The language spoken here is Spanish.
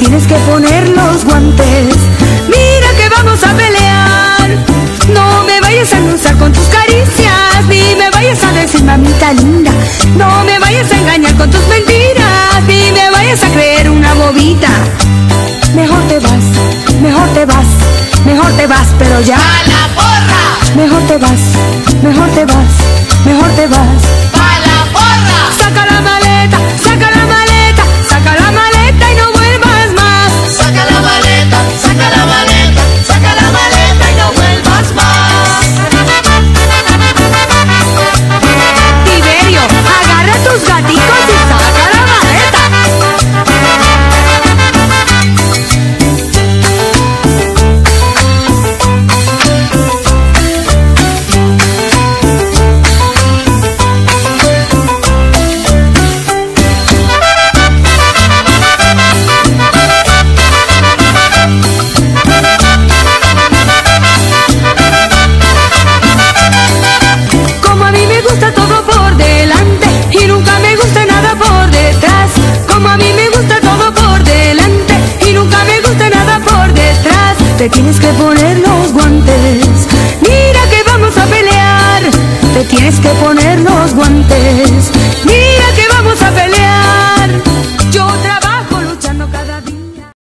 tienes que poner los guantes. Mira que vamos a pelear. No me vayas a anunciar con tus caricias, ni me vayas a decir mamita linda. No me vayas a engañar con tus mentiras, ni me vayas a creer una bobita. Mejor te vas, mejor te vas, mejor te vas, pero ya. ¡A la porra! Mejor te vas, mejor te vas, mejor te vas. ¡A la porra! Saca la maleta, saca la maleta, saca la maleta y no vuelvas más. Saca la maleta, saca la maleta, saca la maleta y no vuelvas más. Tiberio, agarra tus gaticos y saca la maleta. Como a mí me gusta todo por delante y nunca me gusta nada por detrás. Como a mí me gusta todo por delante y nunca me gusta nada por detrás. Te tienes que poner los guantes.